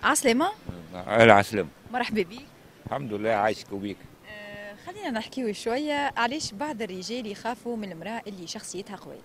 عسلامة. العسلم. مرحبا بك. الحمد لله عايشك وبيك. خلينا نحكيو شوية علاش بعض الرجال يخافوا من المرأة اللي شخصيتها قوية.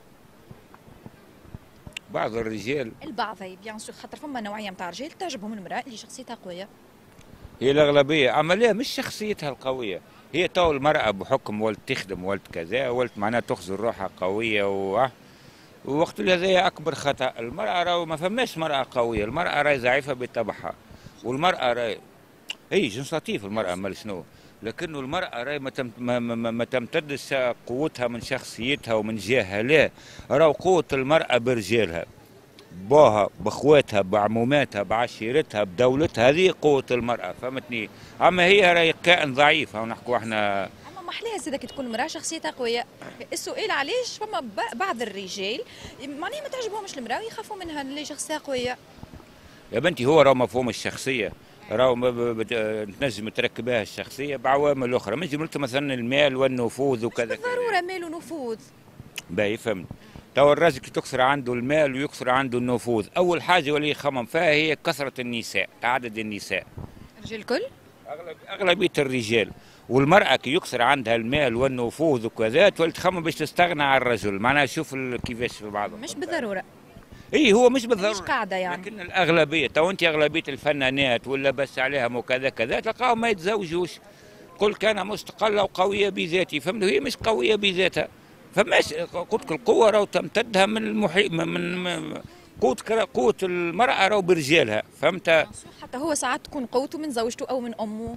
بعض الرجال. البعض هي بيان سور خاطر فما نوعية متاع رجال تعجبهم المرأة اللي شخصيتها قوية. هي الأغلبية، أما لا مش شخصيتها القوية. هي تو المرأة بحكم ولد تخدم ولد كذا ولد معناها تخزن روحها قوية ووقت اللي هذا أكبر خطأ. المرأة راهو ما فماش مرأة قوية، المرأة راهي ضعيفة بطبعها. والمرأة راهي هي جنس لطيف المرأة مال شنو، لكنه المرأة راهي ما تمتدش قوتها من شخصيتها ومن جهة، لا راهو قوة المرأة برجالها، بوها بخواتها بعموماتها بعشيرتها بدولتها، هذه قوة المرأة فهمتني. أما هي راهي كائن ضعيف ونحكوا احنا. أما محلاها زادة كي تكون المرأة شخصيتها قوية. السؤال علاش فما بعض الرجال معناها ما تعجبهمش المرأة ويخافوا منها اللي شخصيتها قوية. يا بنتي هو راهو مفهوم الشخصية، راهو تنجم تركبها الشخصية بعوامل أخرى، مش جملة مثلا المال والنفوذ مش وكذا. بالضرورة مال ونفوذ. باهي فهمت. تو الراجل كي تكثر عنده المال ويكثر عنده النفوذ، أول حاجة واللي يخمم فيها هي كثرة النساء، عدد النساء. الرجال الكل؟ أغلبية الرجال. والمرأة كي يكثر عندها المال والنفوذ وكذا تولي تخمم باش تستغنى عن الرجل، معناها شوف كيفاش في بعضهم. مش بالضرورة. اي هو مش بالضروره، مش قاعدة يعني. لكن الاغلبيه تو انت اغلبيه الفنانات ولا بس عليهم وكذا كذا تلقاهم ما يتزوجوش. قل كان مستقله وقويه بذاتي، فهمت؟ هي مش قويه بذاتها. فماش قلت لك القوه راهو تمتدها من المحيط من قوه المراه راهو برجالها، فهمت؟ حتى هو ساعات تكون قوته من زوجته او من امه.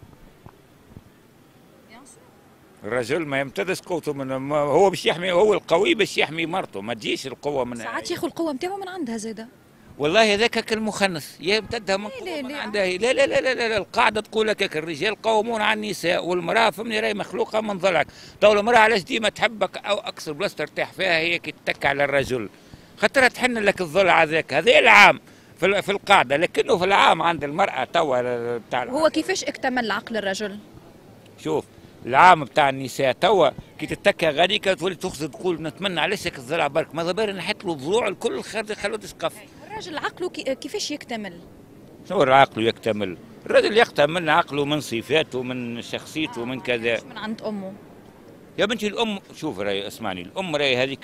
الرجل ما يمتدش قوته من هو باش يحمي، هو القوي باش يحمي مرته، ما تجيش القوه من ساعات ياخذ القوه نتاعو من عندها زاده. والله هذاك كالمخنث يمتدها من قوة من عندها. لا لا لا لا لا, لا. القاعدة تقول لك الرجال قوامون على النساء، والمرأة فهمني راهي مخلوقة من ضلعك. تو المرأة علاش ديما تحبك أو أكثر بلاصة ترتاح فيها هي كي تتكى على الرجل، خاطرها تحن لك الضلع هذاك، هذا العام في القاعدة، لكنه في العام عند المرأة توا بتاع. هو كيفاش اكتمل عقل الرجل؟ شوف العام بتاع النساء توا كي تتكى غاديك تولي تخزر تقول نتمنى علاش هيك الضلع برك، ماذا بالك نحط له الضلوع الكل خلوه تسقف. الراجل عقله كيفاش يكتمل؟ شو عقله يكتمل؟ الرجل يكتمل عقله من صفاته من شخصيته من كذا. من عند امه. يا بنتي الام شوف راهي اسمعني، الام راهي هذيك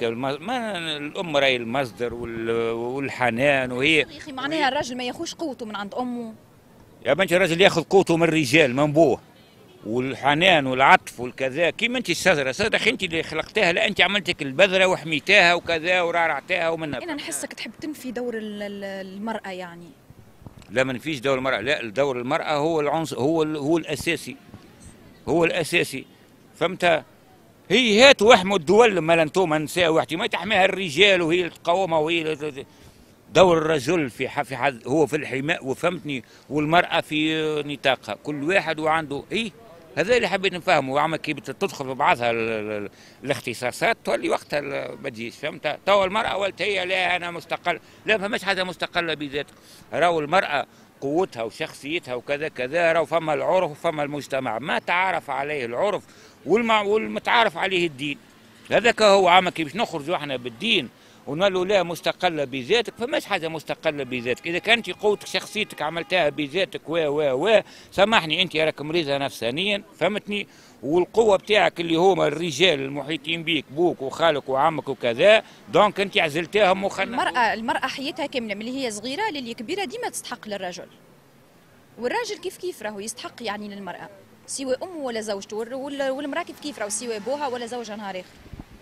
الام راهي المصدر والحنان، وهي يا اخي معناها الراجل ما ياخوش قوته من عند امه. يا بنتي الرجل ياخذ قوته من الرجال من بوه، والحنان والعطف والكذا. كيما انت الشجره انت اللي خلقتها، لا انت عملتك البذره وحميتها وكذا ورعرعتها ومنها. انا نحسك تحب تنفي دور المراه يعني. لا ما فيش دور المراه، لا دور المراه هو العنصر، هو الاساسي، هو الاساسي، فهمت؟ هي هات واحموا الدول ما انتم نساء وحدي ما تحميها الرجال وهي تقاومها، وهي دور الرجل في حد هو في الحماء، وفهمتني؟ والمرأة في نطاقها، كل واحد وعنده هذا اللي حبيت نفهمه. وعما كي تدخل في بعضها الاختصاصات تولي وقتها ما تجيش، فهمت؟ توا المرأة ولت هي لا أنا مستقل، لا فماش حاجة مستقلة بذاتها. راهو المرأة قوتها وشخصيتها وكذا كذا، راهو فما العرف وفما المجتمع، ما تعارف عليه العرف والمتعارف عليه الدين. هذاك هو عما كي باش نخرجوا احنا بالدين ونقول له لا مستقله بذاتك، فماش حاجه مستقله بذاتك. اذا كانت قوتك شخصيتك عملتها بذاتك و سامحني انت راك مريضه نفسانيا، فهمتني؟ والقوه بتاعك اللي هما الرجال المحيطين بيك بوك وخالك وعمك وكذا، دونك انت عزلتاهم المراه حياتها كامله من اللي هي صغيره للي كبيره ديما تستحق للرجل. والراجل كيف راهو يستحق يعني للمراه، سواء امه ولا زوجته، والمراه كيف راهو سواء ابوها ولا زوجها نهار اخر.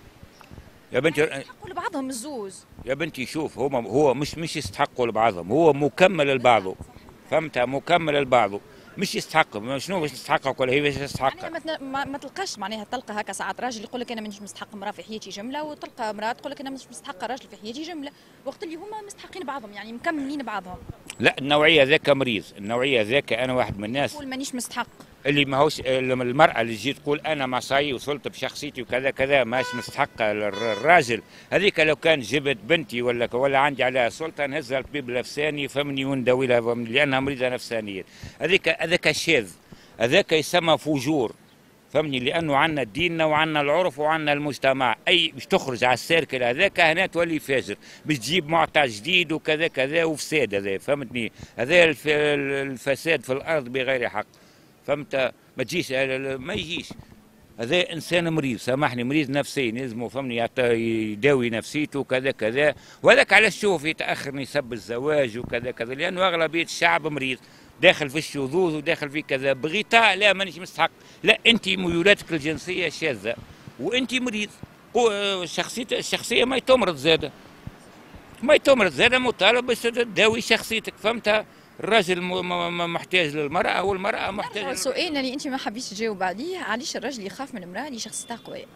يا بنتي يستحقوا لبعضهم الزوز. يا بنتي شوف هو مش يستحقوا لبعضهم، هو مكمل لبعضه، فهمتها؟ مكمل لبعضه، مش يستحق. شنو باش تستحقك ولا هي باش تستحقك؟ يعني ما تلقاش معناها تلقى هكا ساعات راجل يقول لك انا مانيش مستحق امراه في حياتي جمله، وتلقى امراه تقول لك انا مش مستحقه راجل في حياتي جمله، وقت اللي هما مستحقين بعضهم يعني مكملين بعضهم. لا النوعيه ذاك مريض، النوعيه ذاك انا واحد من الناس تقول مانيش مستحق، اللي ماهوش المرأة اللي تجي تقول أنا معصاي وصلت بشخصيتي وكذا كذا ماش مستحقة الراجل، هذيك لو كان جبت بنتي ولا عندي عليها سلطة نهزها الطبيب النفساني فهمني ونداوي لها لأنها مريضة نفسانية. هذاك شاذ، هذاك يسمى فجور، فهمني، لانه عندنا ديننا وعندنا العرف وعندنا المجتمع. اي باش تخرج على السيركل هذاك هنا تولي فاجر، باش تجيب معطى جديد وكذا كذا وفساد. هذا فهمتني، هذا الفساد في الارض بغير حق. فهمت؟ ما تجيش ما يجيش. هذا انسان مريض، سامحني، مريض نفسي، لازمه فهمني يداوي نفسيته كذا كذا. وهذاك علاش شوف يتاخر نسب الزواج وكذا كذا، لانه اغلبيه الشعب مريض، داخل في الشذوذ وداخل في كذا بغطاء. لا مانيش مستحق، لا انت ميولاتك الجنسيه شاذه وانت مريض. الشخصيه ما تمرض زاده، ما تمرض زاده، مطالب باش تداوي شخصيتك. فهمتها؟ الراجل محتاج للمرأة والمرأة محتاجة سؤال اللي انت ما حبيتش تجاوب عليه، علاش الراجل يخاف من المرأة اللي شخصيتها قوية؟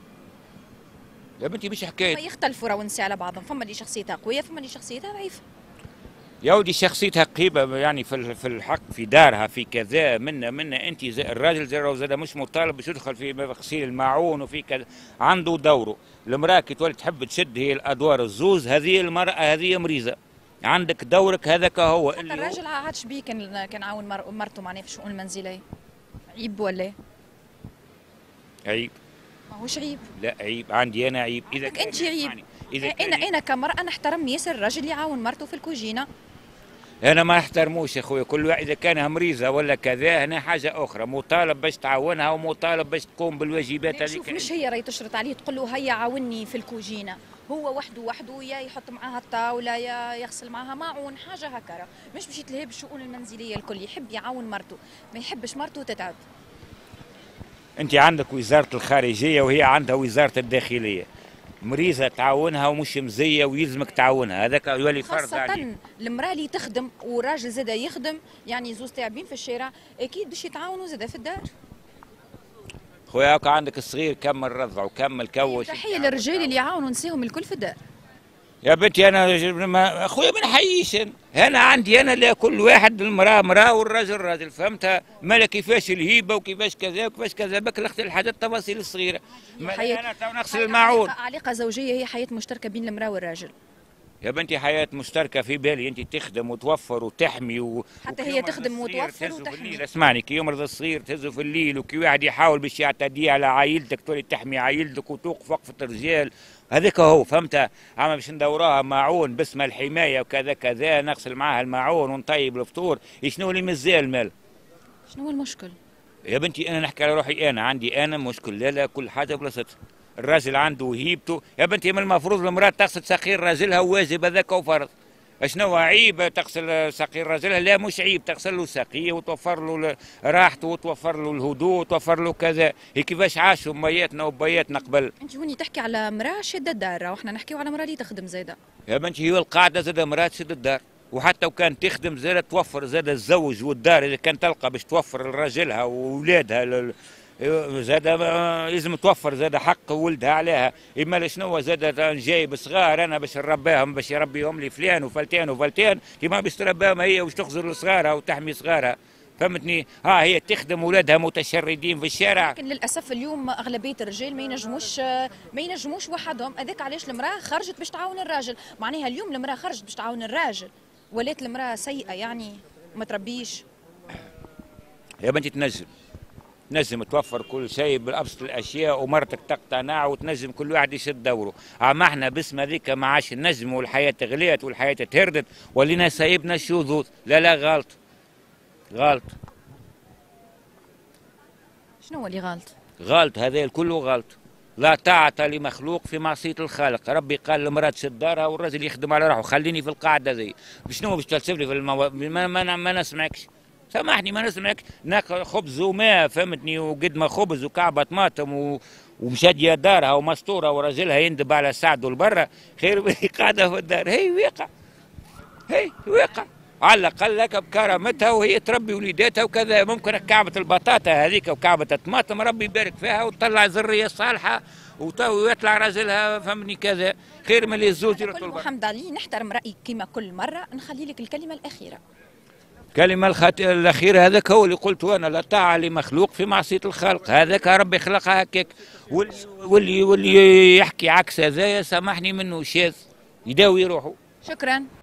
يا بنتي مش حكاية، يختلفوا راهو النساء على بعضهم، فما اللي شخصيتها قوية فما اللي شخصيتها ضعيفة. يا ودي شخصيتها قريبة يعني في الحق في دارها في كذا منا انت الراجل زاد مش مطالب باش يدخل في غسيل الماعون وفي كذا، عنده دوره. المرأة كي تولي تحب تشد هي الادوار الزوز، هذه المرأة هذه مريضة، عندك دورك هذاك هو اللي الراجل عادش بيه كان عاون مرته معناها في الشؤون المنزليه، عيب ولا؟ عيب؟ ماهوش عيب. لا عيب، عندي انا عيب. اذا انت عيب، إذا انا كمراه نحترم ياسر الراجل اللي يعاون مرته في الكوجينه. انا ما احترموش يا خويا، كل واحد اذا كان مريضه ولا كذا هنا حاجه اخرى، مطالب باش تعاونها ومطالب باش تقوم بالواجبات هذيك. شوف مش هي راهي تشرط عليه تقول له هيا عاوني في الكوجينه، هو وحده يا يحط معاها الطاوله يا يغسل معاها ماعون، حاجه هكا، مش باش يتلهي بالشؤون المنزليه الكل، يحب يعاون مرته، ما يحبش مرته تتعب. انت عندك وزاره الخارجيه وهي عندها وزاره الداخليه، مريضه تعاونها ومش مزيه ويلزمك تعاونها، هذاك يولي فرض عليك. خاصة المرأة اللي تخدم وراجل زاده يخدم، يعني زوز تعبين في الشارع، اكيد باش يتعاونوا زاده في الدار. خويا هاكا عندك الصغير كمل رضع وكمل كوش. تحية للرجال اللي يعاونوا نساهم الكل في الدار. يا بنتي انا اخويا ما نحييش، انا عندي انا لا، كل واحد المراه مراه والراجل راجل. فهمتها؟ مالا كيفاش الهيبه وكيفاش كذا وكيفاش كذا، بك الاخت الحاجات التفاصيل الصغيره. انا تو نغسل الماعون. علاقه زوجيه هي حياه مشتركه بين المراه والراجل. يا بنتي حياه مشتركه في بالي، انت تخدم وتوفر وتحمي حتى هي تخدم وتوفر وتحمي. اسمعني، كي يمرض الصغير تهزه في الليل، وكي واحد يحاول باش يعتدي على عائلتك تولي تحمي عائلتك وتوقف وقفه الرجال، هذاك هو. فهمت؟ اما باش ندوروها ماعون باسم الحمايه وكذا كذا، نغسل معاها الماعون ونطيب الفطور، شنو اللي مازال مال؟ شنو هو المشكل؟ يا بنتي انا نحكي على روحي، انا عندي انا مشكل. لا كل حاجه بلاصتها، الراجل عنده هيبته. يا بنتي من المفروض المراه تغسل ساقين راجلها، واجب هذاك وفرض. شنو عيب تغسل ساقين راجلها؟ لا مش عيب، تغسل له ساقيه وتوفر له راحته وتوفر له الهدوء وتوفر له كذا. هي كيفاش عاشوا امياتنا وبياتنا قبل. انت هوني تحكي على مراه شاده الدار، وحنا نحكيو على مراه اللي تخدم زاده. يا بنتي هي القاعده زاده مراه تشد الدار، وحتى وكان تخدم زاده توفر زاده الزوج والدار، اذا كان تلقى باش توفر لراجلها واولادها زاد لازم توفر زاد حق ولدها عليها. اما شنو زاد جايب صغار انا باش نربيهم، باش يربيهم لي فلان وفلتان وفلتان، كيما باش تربيهم هي واش تخزر صغارها وتحمي صغارها. فهمتني؟ هي تخدم ولادها متشردين في الشارع. لكن للاسف اليوم اغلبيه الرجال ما ينجموش وحدهم، هذاك علاش المراه خرجت باش تعاون الراجل. معناها اليوم المراه خرجت باش تعاون الراجل، ولات المراه سيئه يعني ما تربيش. يا بنتي تنجم توفر كل شيء بالابسط الاشياء، ومرتك تقتنع وتنجم كل واحد يشد دوره. اما احنا باسم هذيك ما عادش نجم، والحياه غليت والحياه تهردت، ولينا سايبنا الشذوذ. لا غلط. شنو هو اللي غلط؟ غلط، هذا الكل غلط. لا طاعة لمخلوق في معصية الخالق. ربي قال للمرأة تشد دارها والرجل يخدم على روحه. خليني في القاعدة ذي. شنو باش تفلسف لي في ما نسمعكش. سامحني ما نسمعك. ناكل خبز وماء، فهمتني، وقد ما خبز وكعبة طماطم ومشادية دارها ومستورة ورجلها يندب على سعده لبرا، خير من قاعدة في الدار. هي واقع على الأقل لك بكرامتها، وهي تربي وليداتها وكذا. ممكن كعبة البطاطا هذيك وكعبة الطماطم ربي يبارك فيها وتطلع ذرية صالحة ويطلع راجلها، فهمني، كذا خير من اللي الزوج يرطل. محمد علي، نحترم رأيك كما كل مرة، نخلي لك الكلمة الأخيرة. كلمة الأخيرة هذاك هو اللي قلته أنا، لا طاعة لمخلوق في معصية الخالق. هذاك ربي خلقها هكاك، واللي يحكي عكس هذايا سامحني منه شاذ، يداوي روحه. شكرا.